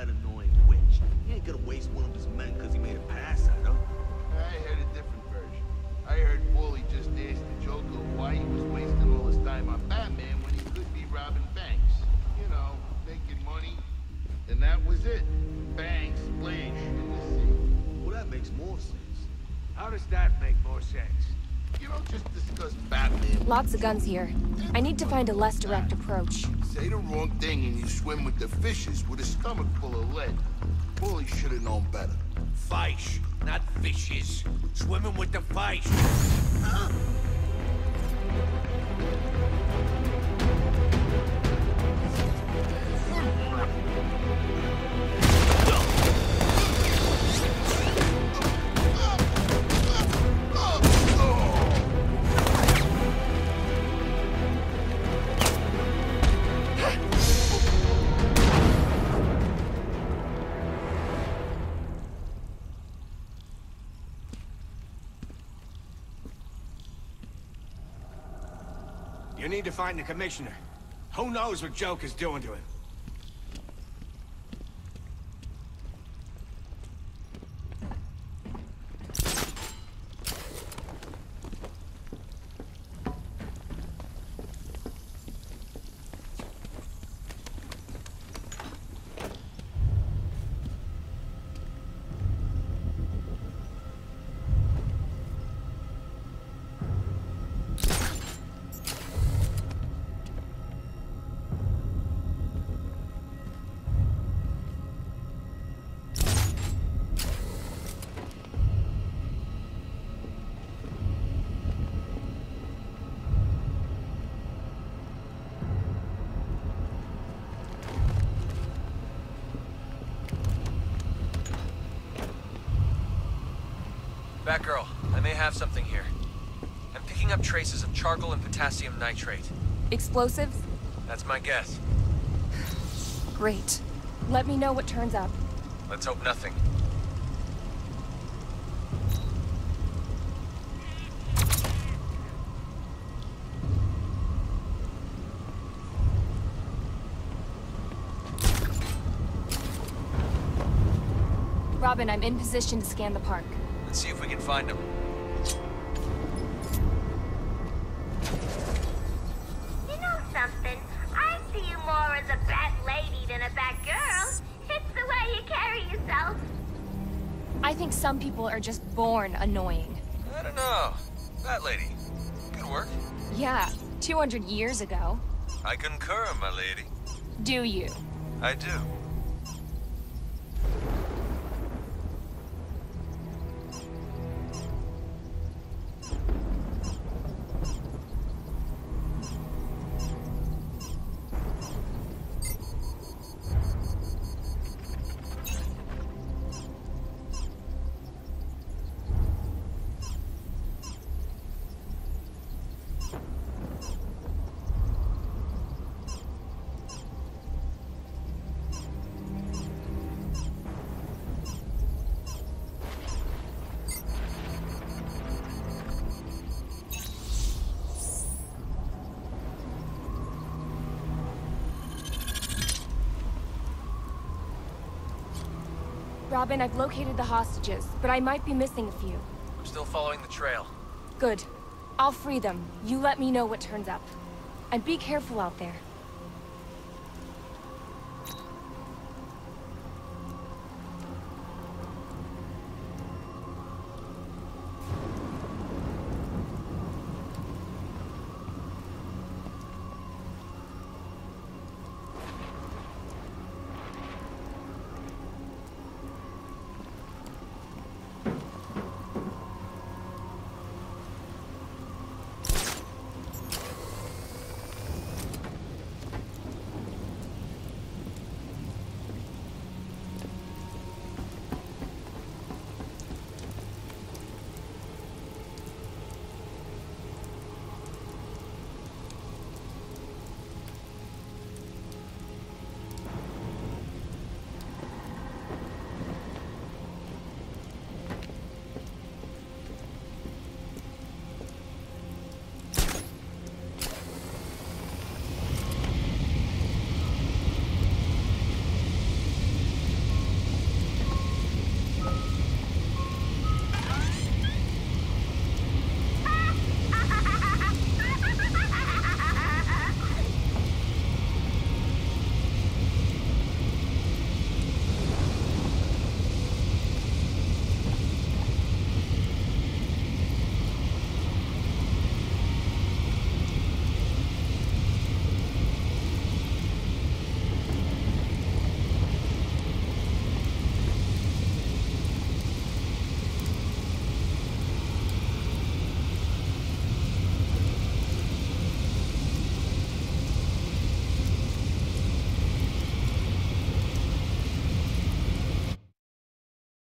that annoying witch. He ain't gonna waste one of his men because he made a pass at her. I heard a different version. I heard Paulie just asked the Joker why he was wasting all his time on Batman when he could be robbing banks. You know, making money. And that was it. Bang, splash, in the sea. Well, that makes more sense. How does that make more sense? You don't just discuss Batman. Lots of guns here. I need to find a less direct approach. Say the wrong thing and you swim with the fishes with a stomach full of lead. Paulie should have known better. Fish, not fishes. Swimming with the fish. You need to find the commissioner. Who knows what Joker's doing to him? Batgirl, I may have something here. I'm picking up traces of charcoal and potassium nitrate. Explosives? That's my guess. Great. Let me know what turns up. Let's hope nothing. Robin, I'm in position to scan the park. Let's see if we can find him. You know something? I see you more as a bat lady than a bat girl. It's the way you carry yourself. I think some people are just born annoying. I don't know. That lady. Good work. Yeah, 200 years ago. I concur, my lady. Do you? I do. Robin, I've located the hostages, but I might be missing a few. I'm still following the trail. Good. I'll free them. You let me know what turns up. And be careful out there.